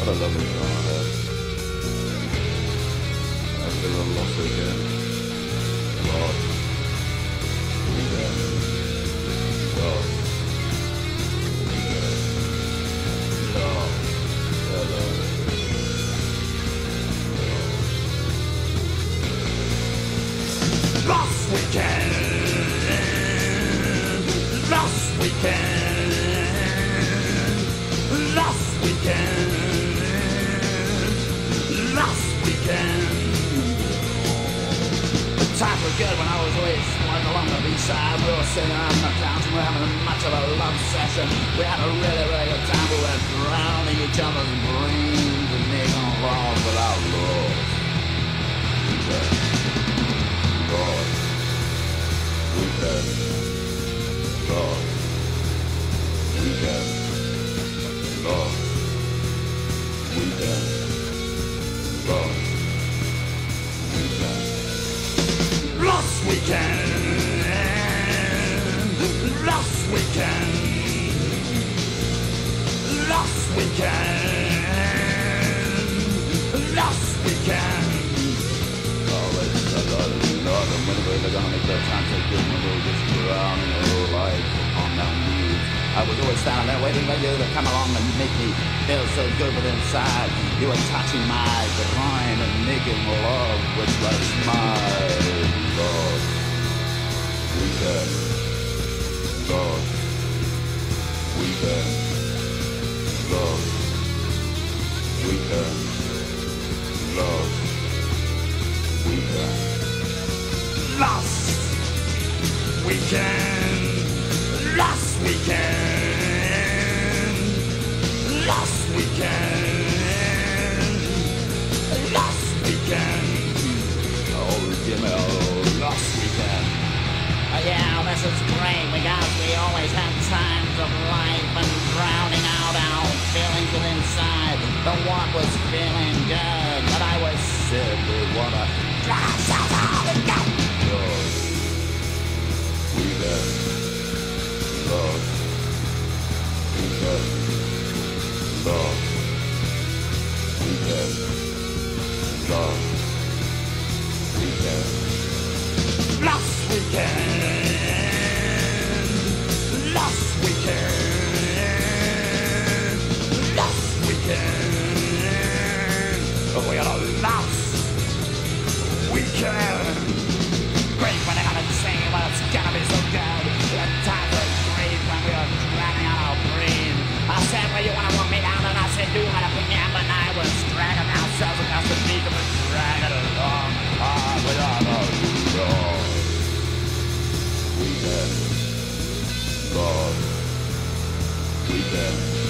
What a lovely song I had. I feel a little lost again. Lost. Weekend. Lost. Weekend. Lost. Hello. Lost weekend. Lost weekend. Lost weekend. Lost weekend. The times were good when I was always walking along the B-side. We were sitting on the couch and we were having much of a love session. We had a really, really good time. We were drowning each other's brains and making love without laws. Weekend. Lost. Weekend. Lost. Weekend. Lost. Weekend. Lost. Weekend. Lost weekend. Lost weekend. Lost weekend. Lost weekend. Oh, it's a lot of whenever they're gonna make their time so good when we're just drowning our life on their knees. I was always standing there waiting for you to come along and make me feel so good with inside. You were touching my groin and making love, which was my love. Weekend. Love. Weekend. Love. Weekend. Love. Weekend. Lost weekend. Lost weekend. Lost weekend. Lost weekend. Oh, Jimmy, oh, lost weekend. Oh, yeah, this is great because we always have times of life and drowning out our feelings with inside. The one was feeling good, but I was sick with water. Lost weekend. Weekend. Lost. Weekend. Lost. Weekend. Lost. Weekend. Lost weekend. Lost weekend. Lost weekend. Oh, we got a lost weekend. Great when I gotta sing, but it's gonna be so good. The times were great when we were dragging out our brain. I said, well, you wanna walk me down? And I said, do you wanna pick me up? And I was dragging ourselves across the beach and we're dragging along. Without a Lord. Weekend. Lord. Weekend.